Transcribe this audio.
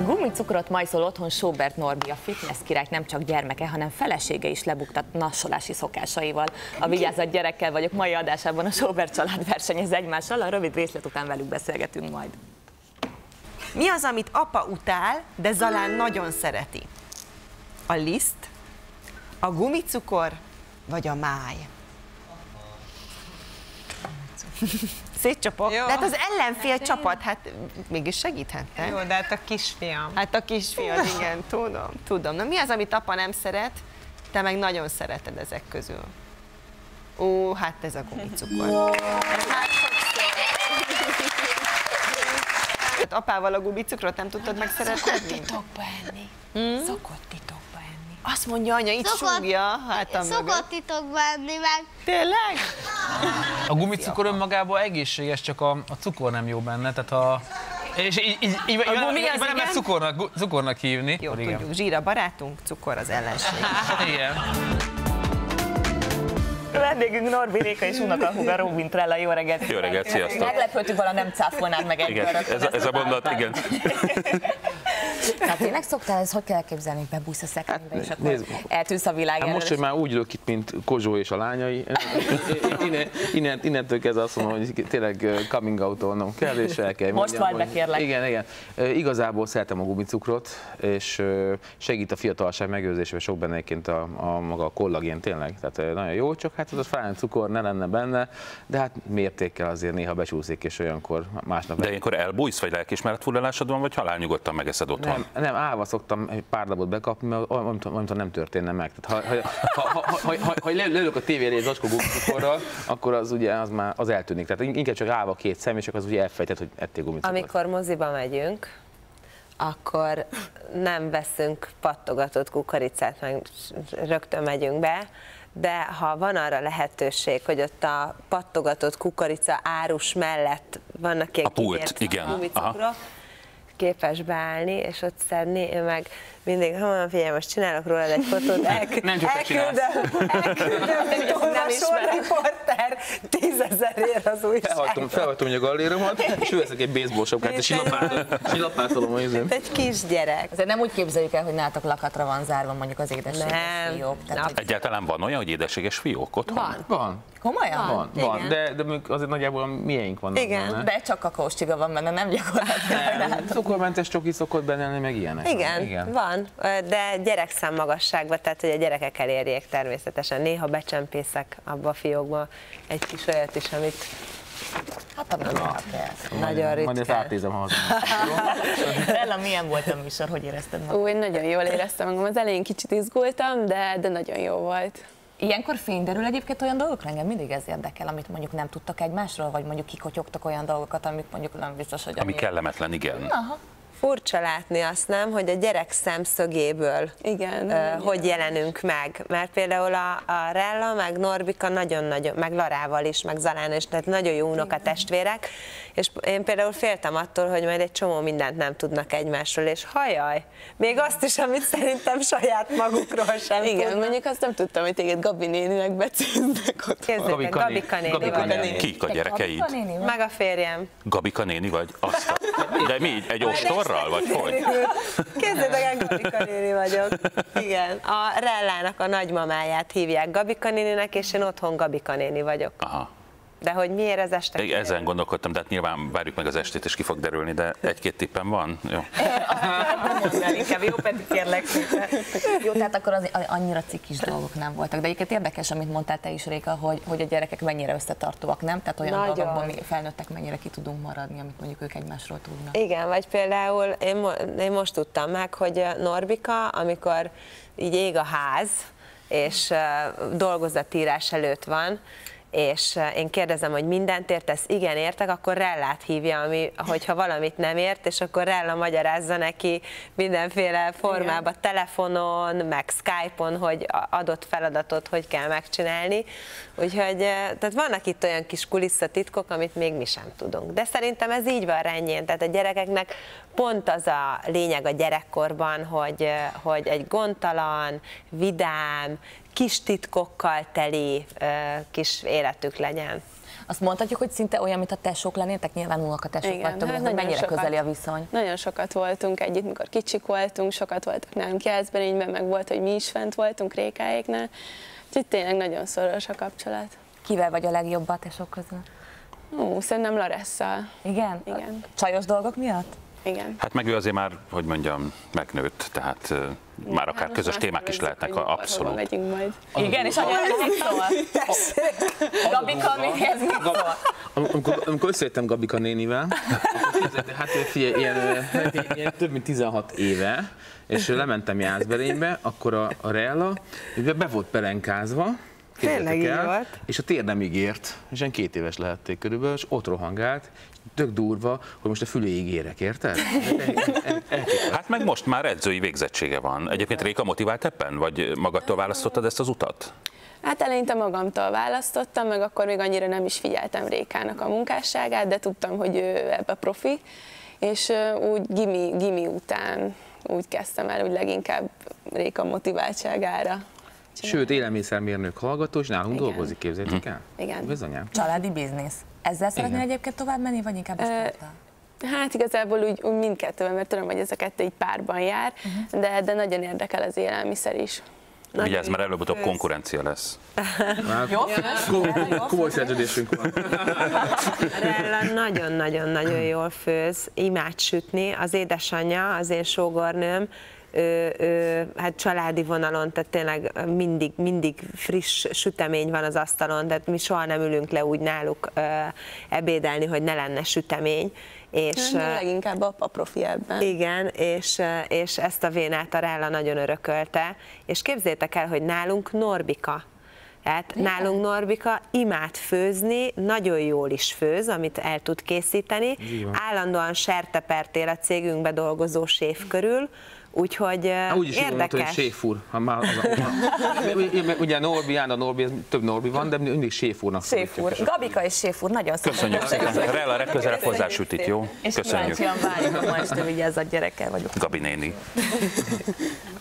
Gumicukrot majszol otthon Sobert Norbi, a fitness király nem csak gyermeke, hanem felesége is lebuktat nassolási szokásaival. A Vigyázat gyerekkel vagyok mai adásában, a Sobert család versenyez egymással, a rövid részlet után velük beszélgetünk majd. Mi az, amit apa utál, de Zalán nagyon szereti? A liszt, a gumicukor vagy a máj? Szétcsapok. De hát az ellenfél csapat, hát mégis segíthetne. Jó, de hát a kisfiam. Hát a kisfiad, igen, tudom. Na mi az, amit apa nem szeret, te meg nagyon szereted ezek közül? Ó, hát ez a gumicukor. Apával a gumicukrot nem tudtad megszeretni? Szokott titokba enni. Szokott titokba enni. Azt mondja anya, itt súgja, hát a Szokott titokba enni meg. Tényleg? A gumicukor önmagában egészséges, csak a cukor nem jó benne, tehát ha... És így nem lehet cukornak hívni. Jó, tudjuk, zsír a barátunk, cukor az ellenség. Igen. Vendégünk Norbi Réka és unokahúga Róbin Trella, jó reggelt! Jó reggelt, sziasztok! Meglepődtük, vala nem cáfolnád meg egy ez a mondat, igen. Tehát tényleg szoktál, ez hogy kell elképzelni, hogy bebújsz a szekrénybe, és akkor eltűnsz a világ elől? Most, hogy már úgy ülök itt, mint Kozsó és a lányai, innentől kezdve azt mondom, hogy tényleg coming out-olnom kell, és el kell most vagy be, kérlek. Igen. Igazából szeretem a gumicukrot, és segít a fiatalság megőrzésében, sok benne egyébként a maga a kollagén tényleg, tehát nagyon jó, csak hát az a fájn cukor ne lenne benne, de hát mértékkel azért néha becsúszik, és olyankor másnap... De ilyenkor elbújsz, vagy lelkiismeret fulladásod van, vagy halálnyugodtan megeszed otthon? Nem, állva szoktam egy pár darabot bekapni, mert olyan nem történne meg. Tehát, ha lelök a tévére egy zacskó gumicukorral, akkor az ugye az eltűnik. Tehát inkább csak állva két szem, és akkor az ugye elfejtett, hogy ettél gumicukort. Amikor moziba megyünk, akkor nem veszünk pattogatott kukoricát, meg rögtön megyünk be, de ha van arra lehetőség, hogy ott a pattogatott kukorica árus mellett vannak ilyen gumicukrok, képes beállni, és ott szedni, én meg mindig, figyelj, most csinálok rólad egy fotót, elküldöm, mint olvasóriporter 10 000-ért az újságban. Felhagytom a galléromat, és veszek egy baseball sapkát, és silapászolom a izén. Egy kisgyerek. Azért nem úgy képzeljük el, hogy nálatok lakatra van zárva mondjuk az édességes fiók. Egyáltalán van olyan, hogy édességes fiók otthon? Van. Komolyan? Van, de azért nagyjából miénk vannak. Igen. De csak kakaós csiga van benne, nem gyakorlatilag. Cukormentes csoki szokott benne lenni, meg ilyenek. Igen, van, de gyerekszám magasságban, tehát hogy a gyerekek elérjék természetesen. Néha becsempészek abba a fiókba egy kis olyat is, amit hát nem kell. Nagyon ritkán. Majd ezt átnézem haza. Ella, milyen volt a műsor, hogy érezted magad? Én nagyon jól éreztem magam, az elején kicsit izgultam, de nagyon jó volt. Ilyenkor fényderül egyébként olyan dolgokra, engem mindig ez érdekel, amit mondjuk nem tudtak egymásról, vagy mondjuk kikotyogtak olyan dolgokat, amik mondjuk nem biztos, hogy... Ami kellemetlen, igen. Aha. Furcsa látni azt, nem, hogy a gyerek szemszögéből hogy jelenünk meg. Mert például a Rella, meg Norbika nagyon-nagyon, meg Larával is, meg Zalán is, tehát nagyon jó unokatestvérek, és én például féltem attól, hogy majd egy csomó mindent nem tudnak egymásról, és hajaj, még azt is, amit szerintem saját magukról sem igen, tudnak. mondjuk azt nem tudtam, hogy téged Gabi néninek becéznek ott. Képzeljétek, Gabika néni vagy. Kik a gyerekeid? Meg a férjem. Gabika néni vagy? De mi? Egy ostorral, vagy hogy? Képzeljétek el, Gabika néni vagyok. Igen. A Rellának a nagymamáját hívják Gabika néninek, és én otthon Gabika néni vagyok. Aha. De hogy miért az este? Ezen gondolkodtam, de hát nyilván várjuk meg az estét, és ki fog derülni, de egy-két tippem van. Jó. Inkább jó, pedig kérlek szépen. Jó, tehát akkor annyira cikkis dolgok nem voltak. De egyébként érdekes, amit mondtál te is, Réka, hogy a gyerekek mennyire összetartóak, nem? Tehát olyan dolgokból mi felnőttek mennyire ki tudunk maradni, amit mondjuk ők egymásról tudnak. Igen, vagy például én most tudtam meg, hogy Norbika, amikor így ég a ház, és dolgozatírás előtt van, és én kérdezem, hogy mindent értesz, igen, értek, akkor Rellát hívja, hogyha valamit nem ért, és akkor Rella magyarázza neki mindenféle formában, telefonon, meg Skype-on, hogy adott feladatot hogy kell megcsinálni. Úgyhogy tehát vannak itt olyan kis kulisszatitkok, amit még mi sem tudunk. De szerintem ez így van rendjén, tehát a gyerekeknek pont az a lényeg a gyerekkorban, hogy egy gondtalan, vidám, kis titkokkal teli kis életük legyen. Azt mondhatjuk, hogy szinte olyan, mint a tesók lennétek, nyilván unokatesók vagytok, hát de mennyire közeli a viszony? Nagyon sokat voltunk együtt, mikor kicsik voltunk, sokat voltak nálunk Jászberényben, meg volt, hogy mi is fent voltunk Rékáéknál, úgyhogy tényleg nagyon szoros a kapcsolat. Kivel vagy a legjobb a tesók közül? Szerintem Laresszal. Igen? Igen. Csajos dolgok miatt? Igen. Hát meg ő azért már, hogy mondjam, megnőtt, tehát már akár közös témák is lehetnek, abszolút. Megyünk majd. Igen, és anya, ez mit szól? Gabika, ez mit szól? Amikor összejöttem Gabika nénivel, akkor hát figyelj, ilyen több mint 16 éve, és lementem Jászberénybe, akkor a Rella be volt pelenkázva, Tényleg így volt. És a tér nem ígért, és ilyen 2 éves lehették körülbelül, és ott rohangált, tök durva, hogy most a füléig érek, érted? Hát meg most már edzői végzettsége van. Egyébként Réka motivált ebben, vagy magadtól választottad ezt az utat? Hát eleinte magamtól választottam, meg akkor még annyira nem is figyeltem Rékának a munkásságát, de tudtam, hogy ő ebbe profi, és úgy gimi után úgy kezdtem el, úgy leginkább Réka motiváltságára. Sőt, élelmiszermérnök hallgató, és nálunk dolgozik, képzeljétek el? Igen. Bizonyám. Családi biznisz. Ezzel szeretnél egyébként tovább menni, vagy inkább a sporttal? Hát igazából úgy mindkettőben, mert tudom, hogy ez a kettő így párban jár, de nagyon érdekel az élelmiszer is. Vigyázz, mert előbb-utóbb konkurencia lesz. Jó? Komoly szerződésünk van. Rella nagyon-nagyon-nagyon jól főz, imád sütni. Az édesanyja, az én sógornőm, hát családi vonalon, tehát tényleg mindig friss sütemény van az asztalon, tehát mi soha nem ülünk le úgy náluk ebédelni, hogy ne lenne sütemény. És leginkább a profi ebben. Igen, és ezt a vénát a Rella nagyon örökölte, és képzeljétek el, hogy nálunk Norbika. Tehát nálunk Norbika imád főzni, nagyon jól is főz, amit el tud készíteni. Állandóan sertepertél a cégünkbe dolgozó séf körül, úgyhogy úgy is érdekes. hogy séfúr. Ugye Norbi, Ána Norbi, több Norbi van, de mindig séfúrnak. Séfúr. Gabika és séfúr, nagyon Köszönjük szépen. Rella legközelebb hozzásüt jó. És Köszönjük. kíváncsian várjuk, ma este vigyázz a gyerekkel vagyok. Gabi néni.